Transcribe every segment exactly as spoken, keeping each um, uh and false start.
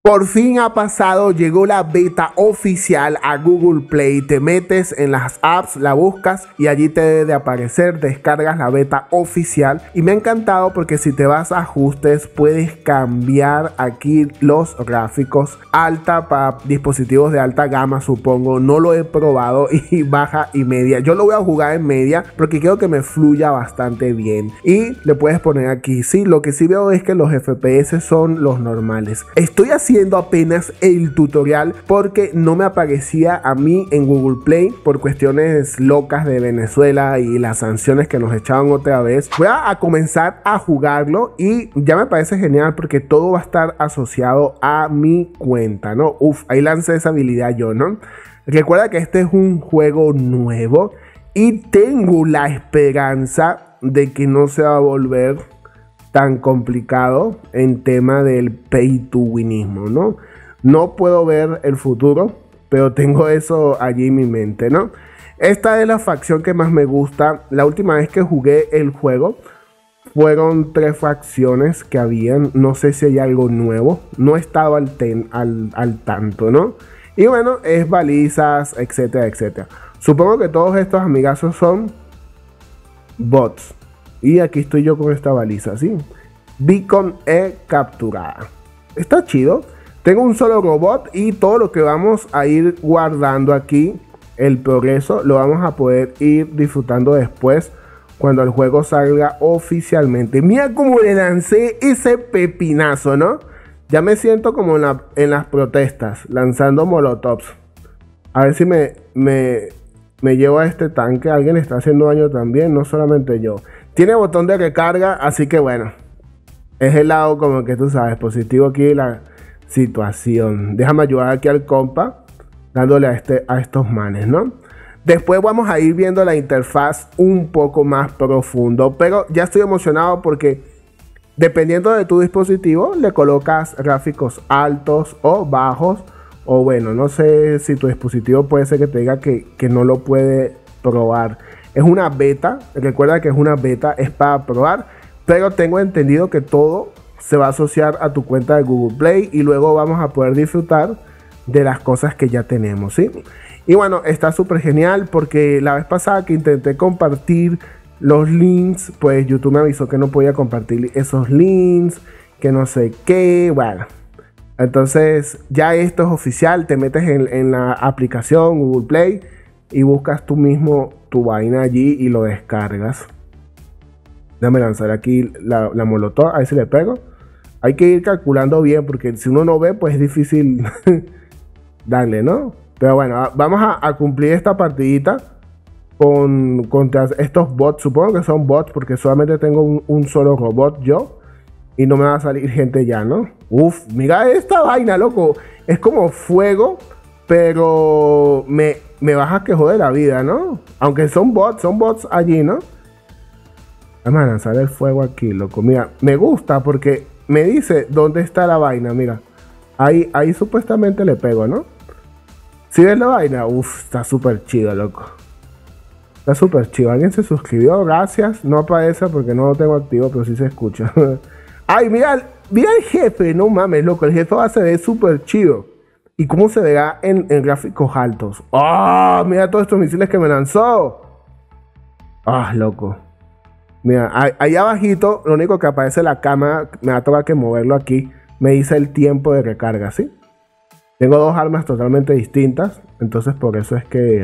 Por fin ha pasado, llegó la beta oficial a Google Play. Te metes en las apps, la buscas y allí te debe de aparecer, descargas la beta oficial. Y me ha encantado porque si te vas a ajustes puedes cambiar aquí los gráficos. Alta para dispositivos de alta gama, supongo. No lo he probado, y baja y media. Yo lo voy a jugar en media porque quiero que me fluya bastante bien. Y le puedes poner aquí, sí, lo que sí veo es que los F P S son los normales. Estoy haciendo apenas el tutorial porque no me aparecía a mí en Google Play por cuestiones locas de Venezuela y las sanciones que nos echaban otra vez. Voy a, a comenzar a jugarlo y ya me parece genial porque todo va a estar asociado a mi cuenta, ¿no? Uf, ahí lancé esa habilidad yo, ¿no? Recuerda que este es un juego nuevo y tengo la esperanza de que no se va a volver tan complicado en tema del pay to winismo, ¿no? No puedo ver el futuro, pero tengo eso allí en mi mente, ¿no? Esta es la facción que más me gusta. La última vez que jugué el juego fueron tres facciones que habían. No sé si hay algo nuevo. No he estado al, ten, al, al tanto, ¿no? Y bueno, es balizas, etcétera, etcétera. Supongo que todos estos amigazos son bots. Y aquí estoy yo con esta baliza, ¿sí? Beacon E capturada. Está chido. Tengo un solo robot y todo lo que vamos a ir guardando aquí, el progreso, lo vamos a poder ir disfrutando después cuando el juego salga oficialmente. Mira cómo le lancé ese pepinazo, ¿no? Ya me siento como en, la, en las protestas, lanzando molotovs. A ver si me, me, me llevo a este tanque. Alguien le está haciendo daño también, no solamente yo. Tiene botón de recarga, así que bueno, es el lado como que tú sabes, positivo aquí la situación. Déjame ayudar aquí al compa, dándole a, este, a estos manes, ¿no? Después vamos a ir viendo la interfaz un poco más profundo, pero ya estoy emocionado porque dependiendo de tu dispositivo, le colocas gráficos altos o bajos, o bueno, no sé si tu dispositivo puede ser que te diga que, que no lo puede probar. Es una beta, recuerda que es una beta, es para probar, pero tengo entendido que todo se va a asociar a tu cuenta de Google Play y luego vamos a poder disfrutar de las cosas que ya tenemos, ¿sí? Y bueno, está súper genial porque la vez pasada que intenté compartir los links, pues YouTube me avisó que no podía compartir esos links, que no sé qué, bueno. Entonces ya esto es oficial, te metes en, en la aplicación Google Play y buscas tú mismo tu vaina allí y lo descargas. Déjame lanzar aquí la, la molotov, a ver si le pego. Hay que ir calculando bien porque si uno no ve pues es difícil darle, ¿no? Pero bueno, vamos a, a cumplir esta partidita con, contra estos bots. Supongo que son bots porque solamente tengo un, un solo robot yo y no me va a salir gente ya, ¿no? Uf, mira esta vaina, loco. Es como fuego, pero me, me baja que jode la vida, ¿no? Aunque son bots, son bots allí, ¿no? Vamos a lanzar el fuego aquí, loco. Mira, me gusta porque me dice dónde está la vaina, mira. Ahí, ahí supuestamente le pego, ¿no? ¿Sí ves la vaina? Uf, está súper chido, loco. Está súper chido. Alguien se suscribió, gracias. No aparece porque no lo tengo activo, pero sí se escucha. Ay, mira, mira el jefe, no mames, loco. El jefe va a se ver súper chido. ¿Y cómo se verá en, en gráficos altos? ¡Oh! Mira todos estos misiles que me lanzó. ¡Ah, oh, loco! Mira, ahí, ahí abajito, lo único que aparece la cámara, me va a tocar que moverlo aquí. Me dice el tiempo de recarga, ¿sí? Tengo dos armas totalmente distintas, entonces por eso es que...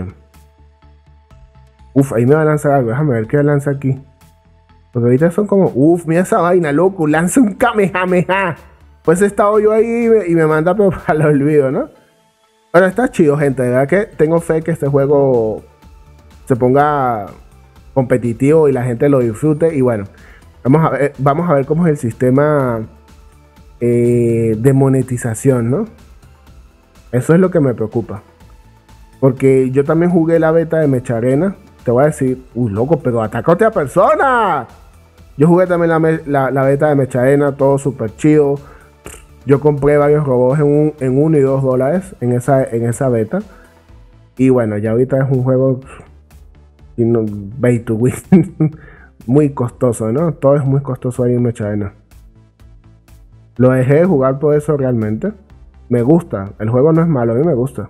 Uf, ahí me va a lanzar algo, déjame ver qué lanza aquí. Porque ahorita son como... Uf, mira esa vaina, loco, lanza un Kamehameha. Pues he estado yo ahí y me, y me manda pero para el olvido, ¿no? Bueno, está chido, gente, de verdad que tengo fe que este juego se ponga competitivo y la gente lo disfrute. Y bueno, vamos a ver, vamos a ver cómo es el sistema eh, de monetización, ¿no? Eso es lo que me preocupa. Porque yo también jugué la beta de Mecha Arena. Te voy a decir, uy, loco, pero ataca a otra persona. Yo jugué también la, la, la beta de Mecha Arena, todo súper chido. Yo compré varios robots en, un, en uno y dos dólares en esa, en esa beta. Y bueno, ya ahorita es un juego pay to win. Muy costoso, ¿no? Todo es muy costoso ahí en Mecha Arena. Lo dejé de jugar por eso realmente. Me gusta. El juego no es malo, a mí me gusta.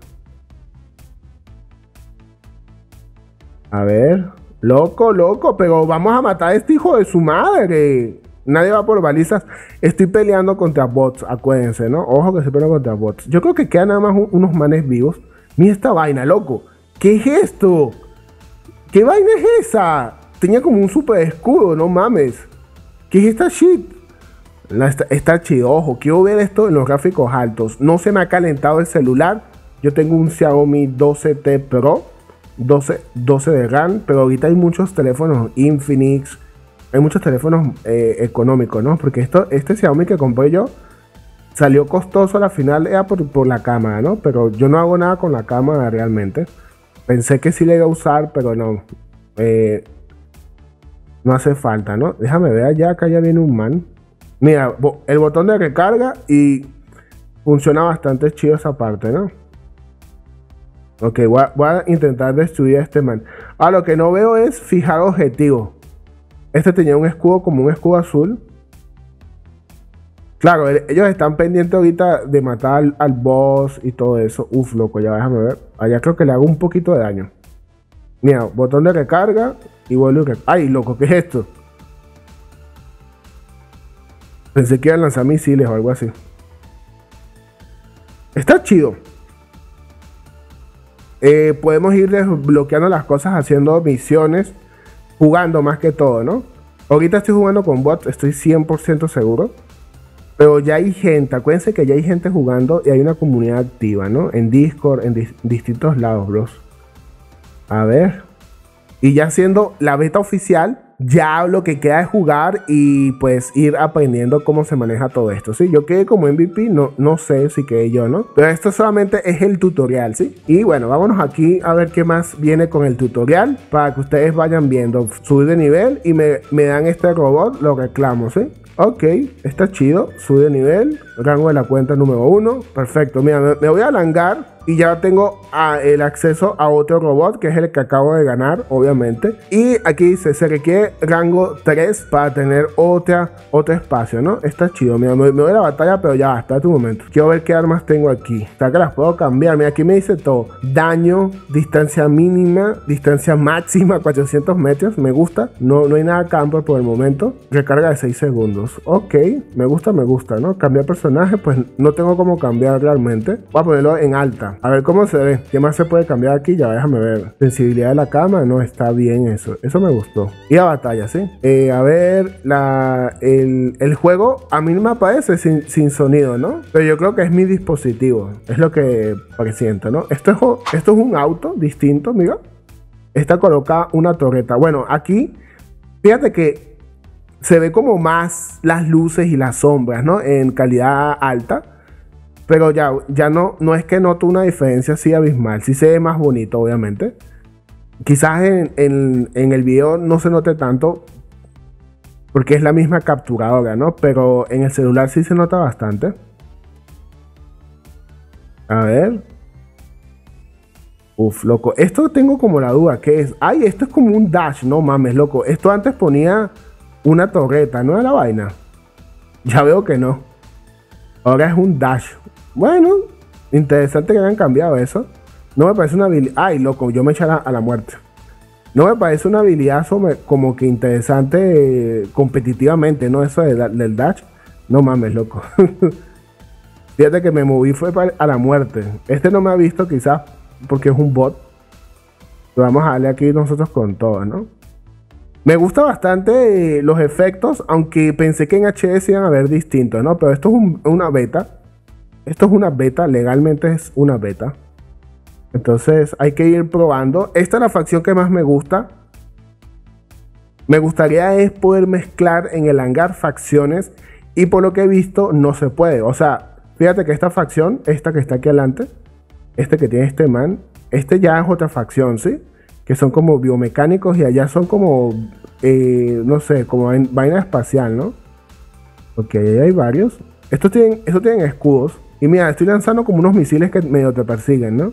A ver. Loco, loco, pero vamos a matar a este hijo de su madre. Nadie va por balizas. Estoy peleando contra bots, acuérdense, ¿no? Ojo que se pelea contra bots. Yo creo que quedan nada más un, unos manes vivos. Mira esta vaina, loco. ¿Qué es esto? ¿Qué vaina es esa? Tenía como un super escudo, no mames. ¿Qué es esta shit? La, está, está chido, ojo. Quiero ver esto en los gráficos altos. No se me ha calentado el celular. Yo tengo un Xiaomi doce T Pro. doce, doce de RAM. Pero ahorita hay muchos teléfonos Infinix. Hay muchos teléfonos eh, económicos, ¿no? Porque esto, este Xiaomi que compré yo salió costoso a la final, era por, por la cámara, ¿no? Pero yo no hago nada con la cámara realmente. Pensé que sí le iba a usar, pero no. Eh, no hace falta, ¿no? Déjame ver allá, acá ya viene un man. Mira, el botón de recarga y funciona bastante chido esa parte, ¿no? Ok, voy a, voy a intentar destruir a este man. Ah, lo que no veo es fijar objetivo. Este tenía un escudo como un escudo azul. Claro, ellos están pendientes ahorita de matar al, al boss y todo eso. Uf, loco, ya déjame ver. Allá creo que le hago un poquito de daño. Mira, botón de recarga y vuelvo a... Ay, loco, ¿qué es esto? Pensé que iban a lanzar misiles o algo así. Está chido. Eh, podemos ir desbloqueando las cosas haciendo misiones. Jugando más que todo, ¿no? Ahorita estoy jugando con bots, estoy cien por ciento seguro. Pero ya hay gente, acuérdense que ya hay gente jugando y hay una comunidad activa, ¿no? En Discord, en di distintos lados, bros. A ver. Y ya siendo la beta oficial, ya lo que queda es jugar y pues ir aprendiendo cómo se maneja todo esto, ¿sí? Yo quedé como M V P, no, no sé si quedé yo, ¿no? Pero esto solamente es el tutorial, ¿sí? Y bueno, vámonos aquí a ver qué más viene con el tutorial para que ustedes vayan viendo. Subir de nivel y me, me dan este robot, lo reclamo, ¿sí? Ok, está chido, sube de nivel, rango de la cuenta número uno, perfecto. Mira, me, me voy a langar y ya tengo a, el acceso a otro robot que es el que acabo de ganar, obviamente. Y aquí dice, se requiere rango tres para tener otra, otro espacio, ¿no? Está chido, mira, me, me voy a la batalla, pero ya, espérate un momento. Quiero ver qué armas tengo aquí. O sea, que las puedo cambiar, mira, aquí me dice todo. Daño, distancia mínima, distancia máxima, cuatrocientos metros, me gusta. No, no hay nada camper por el momento. Recarga de seis segundos. Ok, me gusta, me gusta, ¿no? Cambiar personaje, pues no tengo cómo cambiar realmente. Voy a ponerlo en alta. A ver cómo se ve. ¿Qué más se puede cambiar aquí? Ya déjame ver. Sensibilidad de la cámara. No, está bien eso. Eso me gustó. Y la batalla, ¿sí? Eh, a ver, la, el, el juego a mí me aparece sin, sin sonido, ¿no? Pero yo creo que es mi dispositivo. Es lo que presiento, ¿no? Esto es, esto es un auto distinto, mira. Esta coloca una torreta. Bueno, aquí, fíjate que se ve como más las luces y las sombras, ¿no? En calidad alta. Pero ya, ya no, no es que noto una diferencia así abismal. Sí se ve más bonito, obviamente. Quizás en, en, en el video no se note tanto porque es la misma capturadora, ¿no? Pero en el celular sí se nota bastante. A ver. Uf, loco. Esto tengo como la duda. ¿Qué es? Ay, esto es como un dash. No mames, loco. Esto antes ponía una torreta, ¿no era la vaina? Ya veo que no. Ahora es un dash. Bueno, interesante que hayan cambiado eso. No me parece una habilidad... Ay, loco, yo me eché a la, a la muerte. No me parece una habilidad sobre, como que interesante eh, competitivamente, ¿no? Eso de, del dash. No mames, loco. Fíjate que me moví fue para, a la muerte. Este no me ha visto quizás porque es un bot. Pero vamos a darle aquí nosotros con todo, ¿no? Me gusta bastante eh, los efectos, aunque pensé que en H D se iban a ver distintos, ¿no? Pero esto es un, una beta. Esto es una beta, legalmente es una beta. Entonces hay que ir probando. Esta es la facción que más me gusta. Me gustaría es poder mezclar en el hangar facciones. Y por lo que he visto no se puede. O sea, fíjate que esta facción, esta que está aquí adelante, este que tiene este man, este ya es otra facción, ¿sí? Que son como biomecánicos y allá son como, eh, no sé, como vaina espacial, ¿no? Ok, ahí hay varios. Estos tienen, estos tienen escudos. Y mira, estoy lanzando como unos misiles que medio te persiguen, ¿no?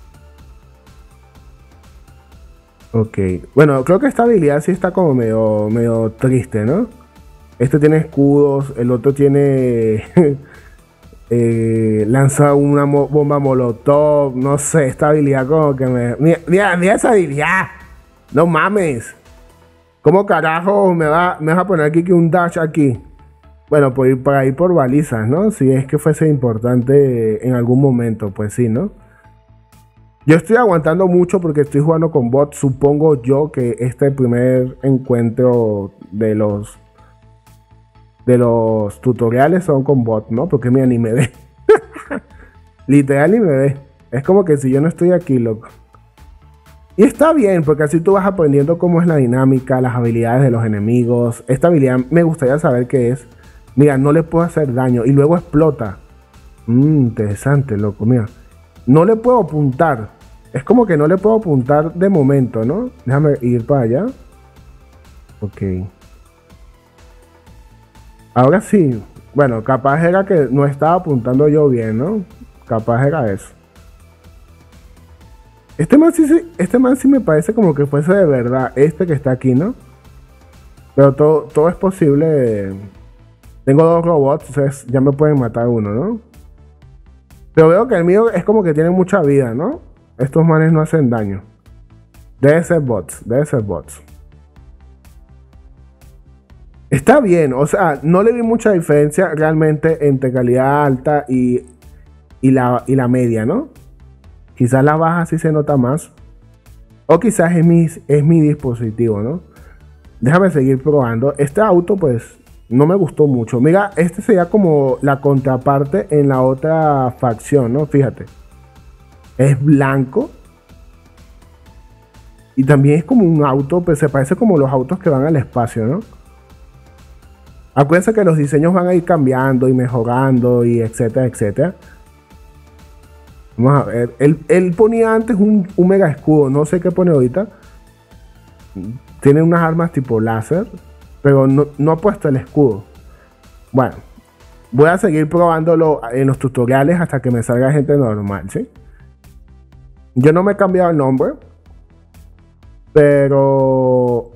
Ok. Bueno, creo que esta habilidad sí está como medio, medio triste, ¿no? Este tiene escudos, el otro tiene... eh, lanza una mo bomba molotov, no sé, esta habilidad como que me... Mira, mira, mira esa habilidad, no mames. ¿Cómo carajo me va, me vas a poner aquí que un dash aquí? Bueno, por ir para ir por balizas, ¿no? Si es que fuese importante en algún momento, pues sí, ¿no? Yo estoy aguantando mucho porque estoy jugando con bots. Supongo yo que este primer encuentro de los de los tutoriales son con bots, ¿no? Porque mira, ni me ve. Literal ni me ve. Es como que si yo no estoy aquí, loco. Y está bien, porque así tú vas aprendiendo cómo es la dinámica, las habilidades de los enemigos. Esta habilidad me gustaría saber qué es. Mira, no le puedo hacer daño y luego explota. Mmm, interesante, loco, mira. No le puedo apuntar. Es como que no le puedo apuntar de momento, ¿no? Déjame ir para allá. Ok. Ahora sí. Bueno, capaz era que no estaba apuntando yo bien, ¿no? Capaz era eso. Este man sí, este man sí me parece como que fuese de verdad. Este que está aquí, ¿no? Pero todo, todo es posible. Tengo dos robots, entonces ya me pueden matar uno, ¿no? Pero veo que el mío es como que tiene mucha vida, ¿no? Estos manes no hacen daño. Debe ser bots, debe ser bots. Está bien, o sea, no le vi mucha diferencia realmente entre calidad alta y, y, la, y la media, ¿no? Quizás la baja sí se nota más. O quizás es mi, es mi dispositivo, ¿no? Déjame seguir probando. Este auto, pues, no me gustó mucho. Mira, este sería como la contraparte en la otra facción, ¿no? Fíjate. Es blanco. Y también es como un auto, pues se parece como los autos que van al espacio, ¿no? Acuérdense que los diseños van a ir cambiando y mejorando y etcétera, etcétera. Vamos a ver. Él, él ponía antes un, un mega escudo. No sé qué pone ahorita. Tiene unas armas tipo láser. Pero no, no ha puesto el escudo. Bueno. Voy a seguir probándolo en los tutoriales hasta que me salga gente normal, ¿sí? Yo no me he cambiado el nombre. Pero...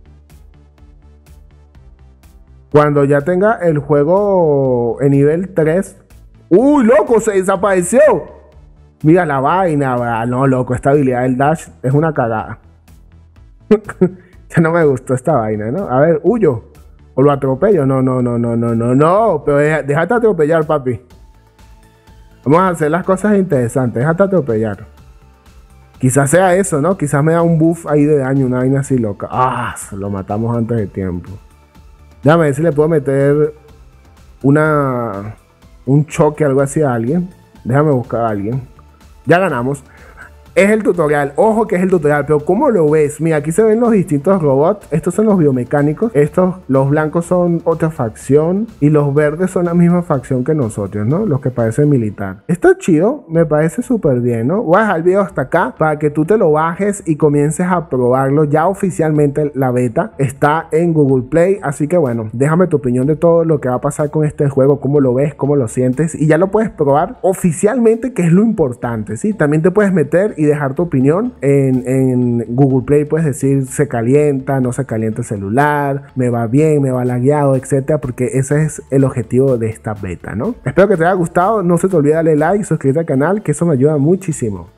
cuando ya tenga el juego en nivel tres... ¡Uy, loco! ¡Se desapareció! Mira la vaina, ¿verdad? No, loco, esta habilidad del dash es una cagada. Ya no me gustó esta vaina, ¿no? A ver, huyo. O lo atropello. No, no, no, no, no, no, no. Pero deja, déjate atropellar, papi. Vamos a hacer las cosas interesantes. Déjate atropellar. Quizás sea eso, ¿no? Quizás me da un buff ahí de daño, una vaina así loca. Ah, lo matamos antes de tiempo. Déjame ver si le puedo meter una... un choque, algo así a alguien. Déjame buscar a alguien. Ya ganamos. Es el tutorial. Ojo que es el tutorial. Pero ¿cómo lo ves? Mira, aquí se ven los distintos robots. Estos son los biomecánicos. Estos, los blancos son otra facción. Y los verdes son la misma facción que nosotros, ¿no? Los que parecen militar. Está chido. Me parece súper bien, ¿no? Voy a dejar el video hasta acá para que tú te lo bajes y comiences a probarlo. Ya oficialmente la beta está en Google Play. Así que bueno, déjame tu opinión de todo lo que va a pasar con este juego. ¿Cómo lo ves? ¿Cómo lo sientes? Y ya lo puedes probar oficialmente, que es lo importante, ¿sí? También te puedes meter y dejar tu opinión en, en Google Play. Puedes decir se calienta, no se calienta el celular, me va bien, me va lagueado, etcétera, porque ese es el objetivo de esta beta, ¿no? Espero que te haya gustado. No se te olvide darle like, suscribirte al canal, que eso me ayuda muchísimo.